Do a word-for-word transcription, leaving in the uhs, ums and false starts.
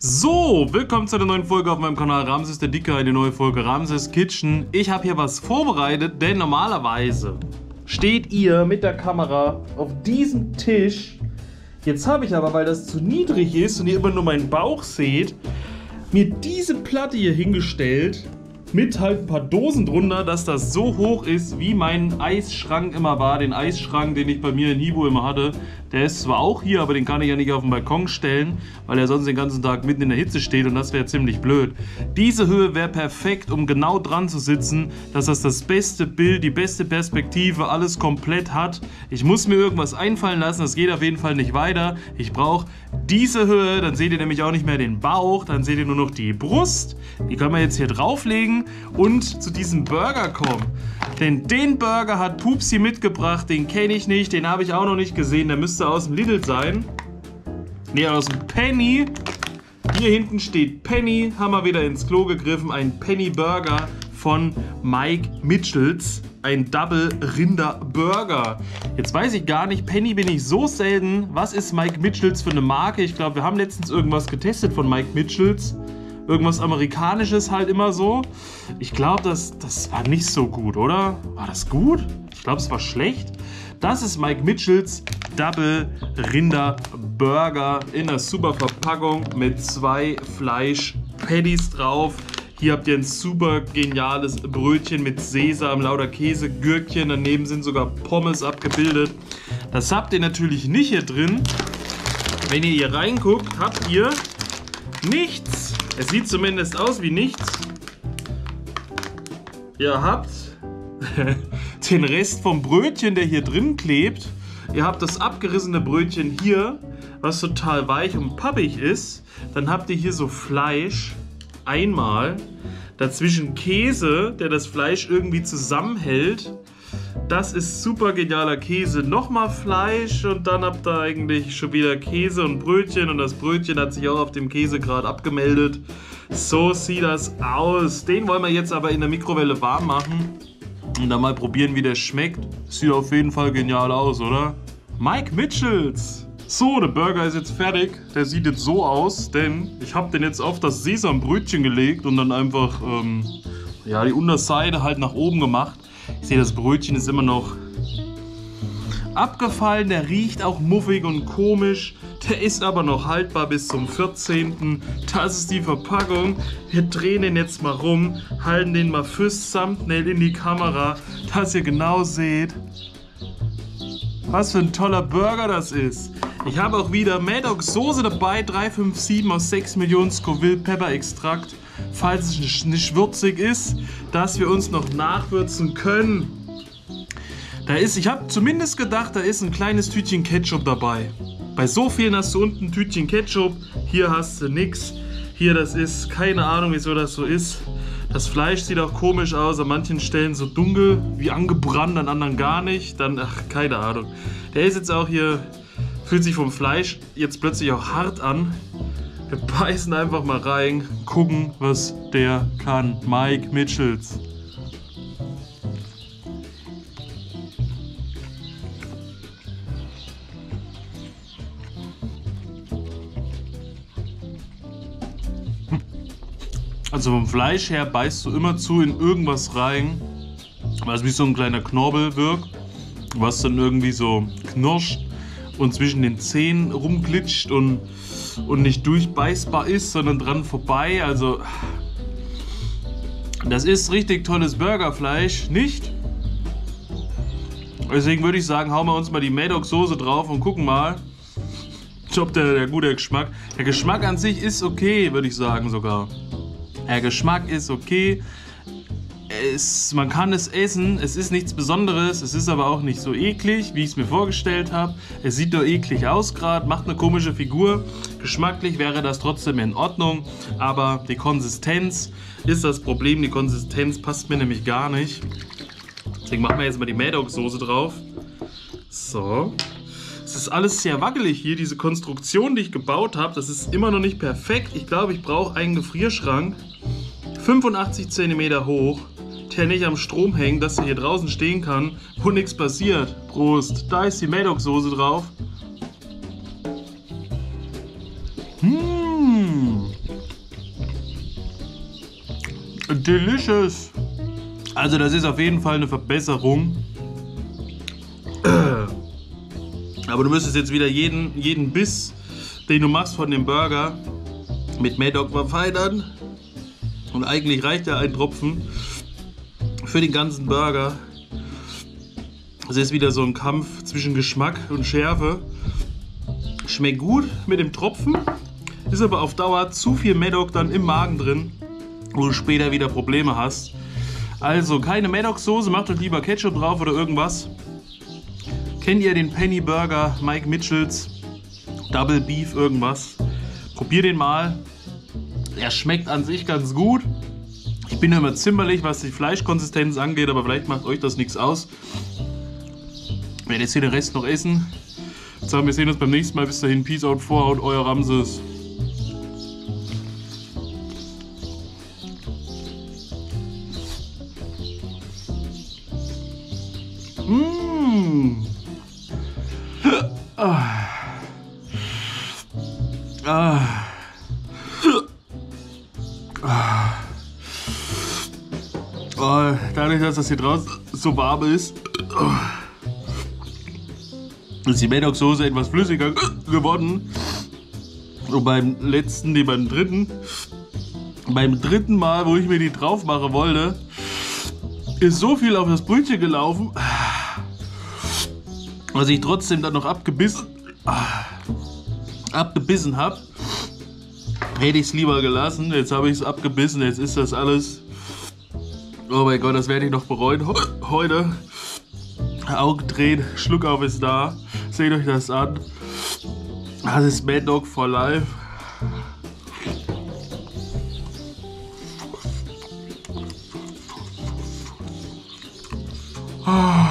So, willkommen zu einer neuen Folge auf meinem Kanal Ramses der Dicke, eine neue Folge Ramses Kitchen. Ich habe hier was vorbereitet, denn normalerweise steht ihr mit der Kamera auf diesem Tisch. Jetzt habe ich aber, weil das zu niedrig ist und ihr immer nur meinen Bauch seht, mir diese Platte hier hingestellt mit halt ein paar Dosen drunter, dass das so hoch ist, wie mein Eisschrank immer war. Den Eisschrank, den ich bei mir in Hibo immer hatte, der ist zwar auch hier, aber den kann ich ja nicht auf den Balkon stellen, weil er sonst den ganzen Tag mitten in der Hitze steht und das wäre ziemlich blöd. Diese Höhe wäre perfekt, um genau dran zu sitzen, dass das das beste Bild, die beste Perspektive, alles komplett hat. Ich muss mir irgendwas einfallen lassen, das geht auf jeden Fall nicht weiter. Ich brauche diese Höhe, dann seht ihr nämlich auch nicht mehr den Bauch, dann seht ihr nur noch die Brust. Die können wir jetzt hier drauflegen und zu diesem Burger kommen. Denn den Burger hat Pupsi mitgebracht, den kenne ich nicht, den habe ich auch noch nicht gesehen, der müsste aus dem Lidl sein. Ne, aus dem Penny. Hier hinten steht Penny, haben wir wieder ins Klo gegriffen, ein Penny Burger von Mike Mitchells. Ein Double Rinder Burger. Jetzt weiß ich gar nicht, Penny bin ich so selten. Was ist Mike Mitchells für eine Marke? Ich glaube, wir haben letztens irgendwas getestet von Mike Mitchells. Irgendwas Amerikanisches halt immer so. Ich glaube, das, das war nicht so gut, oder? War das gut? Ich glaube, es war schlecht. Das ist Mike Mitchells Double Rinder Burger in einer super Verpackung mit zwei Fleisch-Patties drauf. Hier habt ihr ein super geniales Brötchen mit Sesam, lauter Käse, Gürkchen. Daneben sind sogar Pommes abgebildet. Das habt ihr natürlich nicht hier drin. Wenn ihr hier reinguckt, habt ihr nichts. Es sieht zumindest aus wie nichts. Ihr habt den Rest vom Brötchen, der hier drin klebt. Ihr habt das abgerissene Brötchen hier, was total weich und pappig ist. Dann habt ihr hier so Fleisch. Einmal. Dazwischen Käse, der das Fleisch irgendwie zusammenhält. Das ist super genialer Käse. Nochmal Fleisch und dann habt ihr eigentlich schon wieder Käse und Brötchen. Und das Brötchen hat sich auch auf dem Käse gerade abgemeldet. So sieht das aus. Den wollen wir jetzt aber in der Mikrowelle warm machen. Und dann mal probieren, wie der schmeckt. Sieht auf jeden Fall genial aus, oder? Mike Mitchells. So, der Burger ist jetzt fertig. Der sieht jetzt so aus, denn ich habe den jetzt auf das Sesambrötchen gelegt und dann einfach ähm, ja, die Unterseite halt nach oben gemacht. Ich sehe, das Brötchen ist immer noch abgefallen. Der riecht auch muffig und komisch. Der ist aber noch haltbar bis zum vierzehnten Das ist die Verpackung. Wir drehen den jetzt mal rum, halten den mal fürs Thumbnail in die Kamera, dass ihr genau seht, was für ein toller Burger das ist. Ich habe auch wieder Maddox Soße dabei, drei fünf sieben aus sechs Millionen Scoville Pepper Extrakt, falls es nicht würzig ist, dass wir uns noch nachwürzen können. Da ist, ich habe zumindest gedacht, da ist ein kleines Tütchen Ketchup dabei. Bei so vielen hast du unten ein Tütchen Ketchup, hier hast du nix. Hier, das ist, keine Ahnung, wieso das so ist. Das Fleisch sieht auch komisch aus, an manchen Stellen so dunkel, wie angebrannt, an anderen gar nicht. Dann, ach, keine Ahnung. Der ist jetzt auch hier, fühlt sich vom Fleisch jetzt plötzlich auch hart an. Wir beißen einfach mal rein, gucken, was der kann. Mike Mitchells. Also vom Fleisch her beißt du immer zu in irgendwas rein, was wie so ein kleiner Knorpel wirkt, was dann irgendwie so knirscht und zwischen den Zähnen rumglitscht und, und nicht durchbeißbar ist, sondern dran vorbei. Also das ist richtig tolles Burgerfleisch, nicht? Deswegen würde ich sagen, hauen wir uns mal die Maddox Soße drauf und gucken mal, ob der, der gute Geschmack. Der Geschmack an sich ist okay, würde ich sagen sogar. Der Geschmack ist okay, es, man kann es essen, es ist nichts Besonderes, es ist aber auch nicht so eklig, wie ich es mir vorgestellt habe. Es sieht nur eklig aus gerade, macht eine komische Figur. Geschmacklich wäre das trotzdem in Ordnung, aber die Konsistenz ist das Problem. Die Konsistenz passt mir nämlich gar nicht. Deswegen machen wir jetzt mal die Maddox Soße drauf. So. Es ist alles sehr wackelig hier, diese Konstruktion, die ich gebaut habe, das ist immer noch nicht perfekt. Ich glaube, ich brauche einen Gefrierschrank, fünfundachtzig Zentimeter hoch, der nicht am Strom hängt, dass er hier draußen stehen kann, wo nichts passiert. Prost, da ist die Maddox Soße drauf. Mmh. delicious. Also das ist auf jeden Fall eine Verbesserung. Aber du müsstest jetzt wieder jeden, jeden Biss, den du machst von dem Burger, mit Mad Dog verfeinern. Und eigentlich reicht ja ein Tropfen für den ganzen Burger. Es ist wieder so ein Kampf zwischen Geschmack und Schärfe. Schmeckt gut mit dem Tropfen, ist aber auf Dauer zu viel Mad Dog dann im Magen drin, wo du später wieder Probleme hast. Also keine Mad Dog Soße, macht euch lieber Ketchup drauf oder irgendwas. Kennt ihr den Penny Burger Mike Mitchells Double Beef irgendwas? Probiert den mal. Er schmeckt an sich ganz gut. Ich bin ja immer zimperlich, was die Fleischkonsistenz angeht, aber vielleicht macht euch das nichts aus. Ich werde jetzt hier den Rest noch essen. Ich sage, wir sehen uns beim nächsten Mal. Bis dahin, Peace out, Vorhaut, euer Ramses. Mmh. Ah. Ah. Ah. Oh, dadurch, dass das hier draußen so warm ist, ist die Mad Dog Soße etwas flüssiger geworden. Und beim letzten, nee, beim dritten, beim dritten Mal, wo ich mir die drauf machen wollte, ist so viel auf das Brötchen gelaufen, was ich trotzdem dann noch abgebissen, abgebissen habe. Hätte ich es lieber gelassen. Jetzt habe ich es abgebissen. Jetzt ist das alles. Oh mein Gott, das werde ich noch bereuen. Heute. Augen drehen, Schluck auf ist da. Seht euch das an. Das ist Mad Dog for Life. Ah.